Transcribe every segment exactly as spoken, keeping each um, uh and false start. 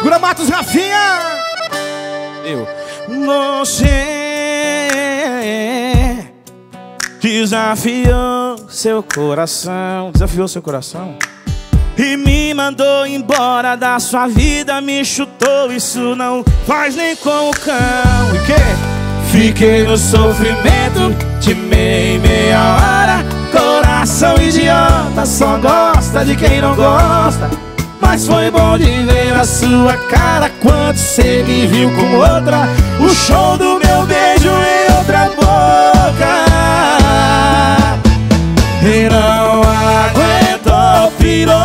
Segura Matos, Rafinha. Eu. Você desafiou seu coração. Desafiou seu coração e me mandou embora da sua vida. Me chutou, isso não faz nem com o cão. E que? Fiquei no sofrimento de meia e meia hora. Coração idiota, só gosta de quem não gosta. Mas foi bom de ver a sua cara quando cê me viu com outra. O show do meu beijo em outra boca. E não aguentou, pirou,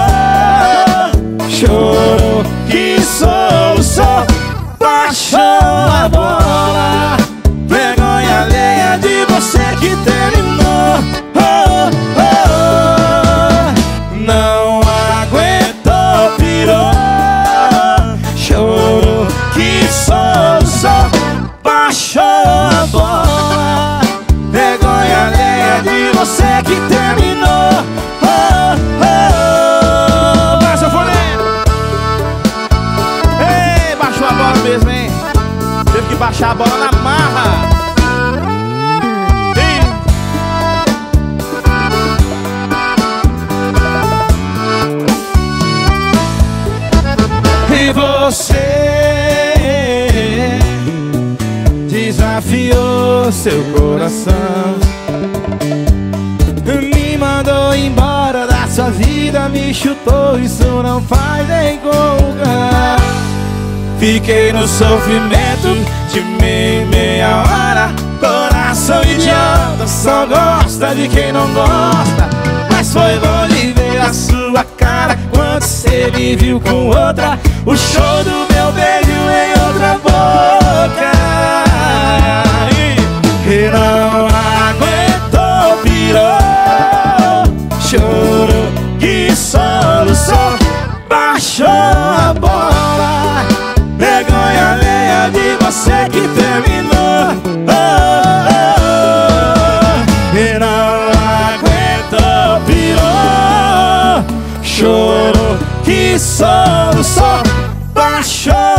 chorou, que soluçou, baixou a bola. Vergonha alheia de você que terminou. Oh, oh, oh. Não aguentou, pirou, chorou, que soluçou, baixou a bola. Vergonha alheia de você que terminou. Oh, oh, oh. Vai, sanfoneiro. Ei, baixou a bola mesmo, hein? Teve que baixar a bola na marra. E você desafiou seu coração, me mandou embora da sua vida, me chutou, isso não faz nem com o cão. Fiquei no sofrimento de meia e meia hora. Coração idiota, só gosta de quem não gosta. Mas foi bom de ver a sua cara quando cê me viu com outra. O show do meu beijo em outra boca. E não aguentou, pirou, chorou, que soluçou, baixou a bola. Vergonha alheia de você que terminou. Oh, oh, oh. E não aguentou, pirou, chorou, que soluçou, baixou